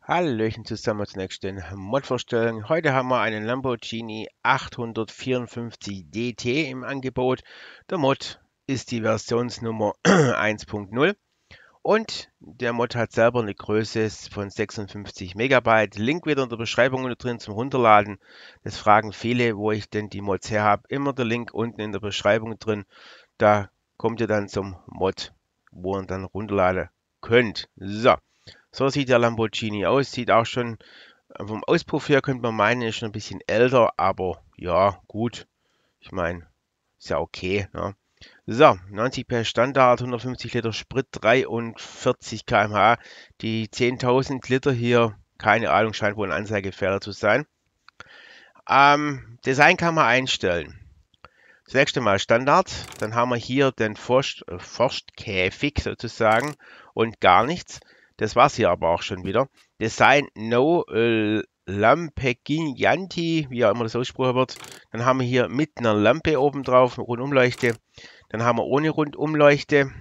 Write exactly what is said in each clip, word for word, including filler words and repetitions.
Hallöchen zusammen zur nächsten Mod-Vorstellung. Heute haben wir einen Lamborghini achthundertvierundfünfzig D T im Angebot. Der Mod ist die Versionsnummer eins Punkt null und der Mod hat selber eine Größe von sechsundfünfzig Megabyte. Link wieder in der Beschreibung unten drin zum Runterladen. Das fragen viele, wo ich denn die Mods her habe. Immer der Link unten in der Beschreibung drin. Da kommt ihr dann zum Mod, wo ihr dann runterladen könnt. So. So sieht der Lamborghini aus. Sieht auch schon vom Auspuff her, könnte man meinen, ist schon ein bisschen älter, aber ja, gut. Ich meine, ist ja okay. Ne? So, neunzig P S Standard, hundertfünfzig Liter Sprit, dreiundvierzig Kilometer pro Stunde. Die zehntausend Liter hier, keine Ahnung, scheint wohl ein Anzeigefehler zu sein. Ähm, Design kann man einstellen. Zunächst einmal Standard, dann haben wir hier den Forst, äh, Forstkäfig sozusagen und gar nichts. Das war's hier aber auch schon wieder. Design No äh, Lampegianti, wie auch immer das ausgesprochen wird. Dann haben wir hier mit einer Lampe oben drauf, eine Rundumleuchte. Dann haben wir ohne Rundumleuchte,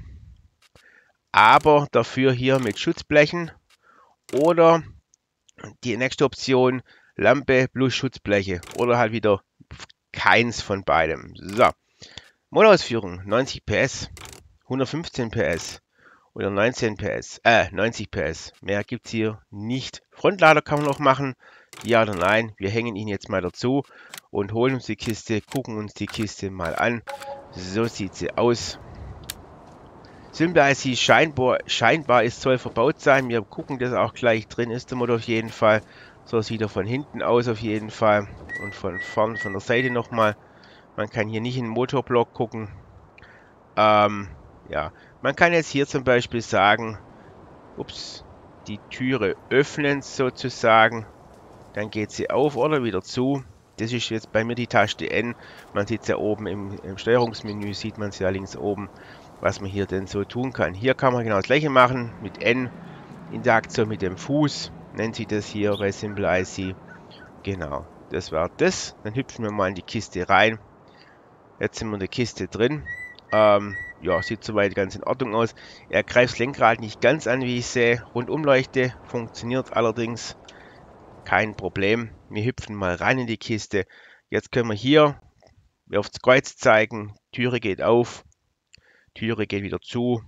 aber dafür hier mit Schutzblechen. Oder die nächste Option, Lampe plus Schutzbleche. Oder halt wieder keins von beidem. So, Motorausführung, neunzig P S, hundertfünfzehn P S. Oder neunzehn P S, äh, neunzig P S. Mehr gibt es hier nicht. Frontlader kann man noch machen. Ja oder nein. Wir hängen ihn jetzt mal dazu und holen uns die Kiste, gucken uns die Kiste mal an. So sieht sie aus. Simple I C scheinbar, scheinbar ist soll verbaut sein. Wir gucken das auch gleich. Drin ist der Motor auf jeden Fall. So sieht er von hinten aus auf jeden Fall. Und von vorn, von der Seite nochmal. Man kann hier nicht in den Motorblock gucken. Ähm, ja. Man kann jetzt hier zum Beispiel sagen, ups, die Türe öffnen sozusagen, dann geht sie auf oder wieder zu. Das ist jetzt bei mir die Taste N. Man sieht es ja oben im, im Steuerungsmenü, sieht man es ja links oben, was man hier denn so tun kann. Hier kann man genau das gleiche machen mit N, Interaktion mit dem Fuß, nennt sich das hier bei Simple I C. Genau, das war das. Dann hüpfen wir mal in die Kiste rein. Jetzt sind wir in der Kiste drin. Ähm, ja, sieht soweit ganz in Ordnung aus. Er greift das Lenkrad nicht ganz an, wie ich sehe. Rundumleuchte funktioniert allerdings. Kein Problem. Wir hüpfen mal rein in die Kiste. Jetzt können wir hier auf das Kreuz zeigen. Türe geht auf. Türe geht wieder zu.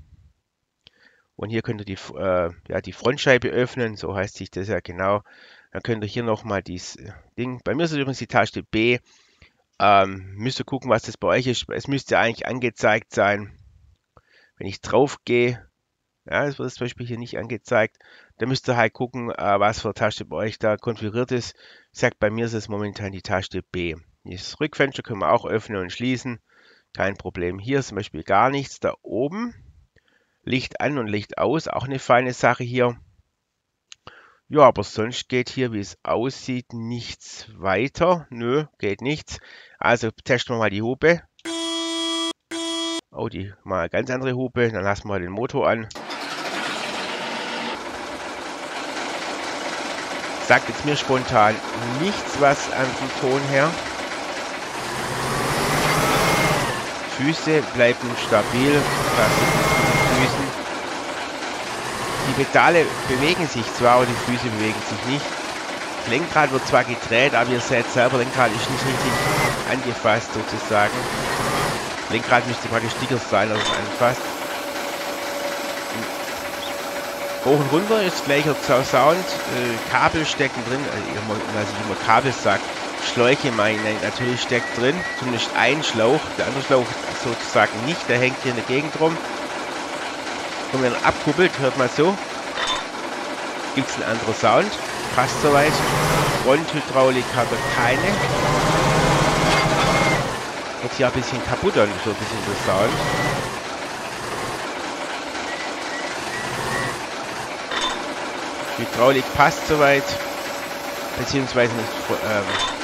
Und hier könnt ihr die, äh, ja, die Frontscheibe öffnen. So heißt sich das ja genau. Dann könnt ihr hier nochmal dieses Ding. Bei mir ist es übrigens die Taste B. Ähm, müsst ihr gucken, was das bei euch ist. Es müsste eigentlich angezeigt sein. Wenn ich drauf gehe, ja, es wird zum Beispiel hier nicht angezeigt, dann müsst ihr halt gucken, äh, was für Taste bei euch da konfiguriert ist. Ich sage, bei mir ist es momentan die Taste B. Das Rückfenster können wir auch öffnen und schließen. Kein Problem. Hier ist zum Beispiel gar nichts. Da oben Licht an und Licht aus. Auch eine feine Sache hier. Ja, aber sonst geht hier, wie es aussieht, nichts weiter. Nö, geht nichts. Also testen wir mal die Hupe. Oh, die mal eine ganz andere Hupe. Dann lassen wir den Motor an. Sagt jetzt mir spontan nichts was an dem Ton her. Füße bleiben stabil. Was ist mit den Füßen? Die Pedale bewegen sich zwar, aber die Füße bewegen sich nicht. Das Lenkrad wird zwar gedreht, aber ihr seht selber, das Lenkrad ist nicht richtig angefasst sozusagen. Lenkrad müsste praktisch dicker sein als anfasst. Hoch und runter ist gleicher Sound. Äh, Kabel stecken drin, also was ich immer Kabel sage. Schläuche meine natürlich steckt drin. Zumindest ein Schlauch, der andere Schlauch sozusagen nicht, der hängt hier in der Gegend rum. Und wenn er abkuppelt, hört man so. Gibt es einen anderen Sound. Passt soweit. Fronthydraulik hat er keine. Wird hier ein bisschen kaputt an, so ein bisschen der Sound. Hydraulik passt soweit. Beziehungsweise nicht. Ähm,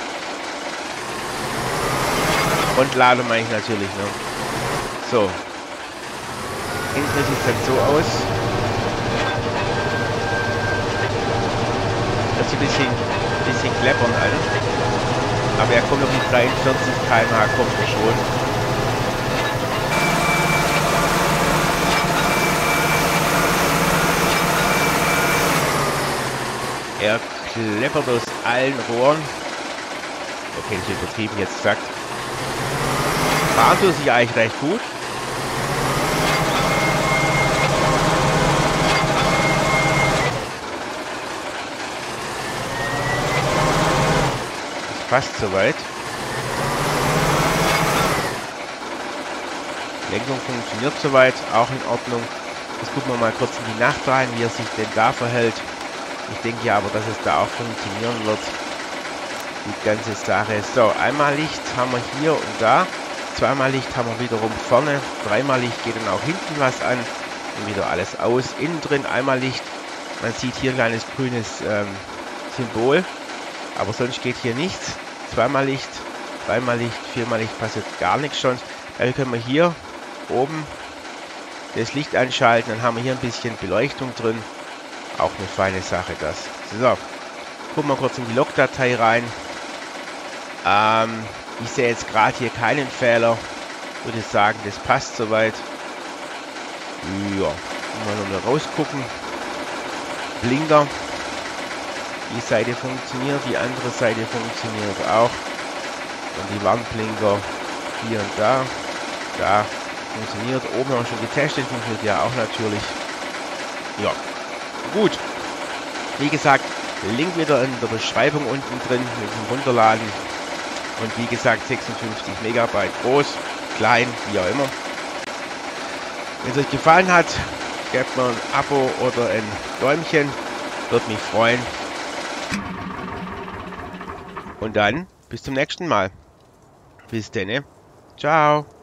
Frontlader meine ich natürlich. Ne? So. Hinten sieht es dann so aus. Das sieht ein bisschen, bisschen kleppern an. Aber er kommt auf die dreiundvierzig Kilometer pro Stunde, kommt er schon. Er kleppert aus allen Rohren. Okay, das ist übertrieben jetzt gesagt. Fahren tut sich eigentlich recht gut. Ist fast soweit. Lenkung funktioniert soweit, auch in Ordnung. Jetzt gucken wir mal kurz in die Nacht rein, wie er sich denn da verhält. Ich denke ja aber, dass es da auch funktionieren wird. Die ganze Sache. So, einmal Licht haben wir hier und da. Zweimal Licht haben wir wiederum vorne. Dreimal Licht geht dann auch hinten was an. Und wieder alles aus. Innen drin einmal Licht. Man sieht hier ein kleines grünes ähm, Symbol. Aber sonst geht hier nichts. Zweimal Licht, dreimal Licht, viermal Licht passiert gar nichts schon. Dann können wir hier oben das Licht anschalten. Dann haben wir hier ein bisschen Beleuchtung drin. Auch eine feine Sache das. So, gucken wir kurz in die Logdatei rein. Ähm, ich sehe jetzt gerade hier keinen Fehler. Würde sagen, das passt soweit. Ja, mal noch mal rausgucken. Blinker. Die Seite funktioniert, die andere Seite funktioniert auch. Und die Warnblinker hier und da. Da funktioniert. Oben haben wir schon getestet, funktioniert ja auch natürlich. Ja, gut. Wie gesagt, Link wieder in der Beschreibung unten drin mit dem Runterladen. Und wie gesagt, sechsundfünfzig Megabyte groß, klein, wie auch immer. Wenn es euch gefallen hat, gebt mir ein Abo oder ein Däumchen. Würde mich freuen. Und dann bis zum nächsten Mal. Bis dann. Ciao.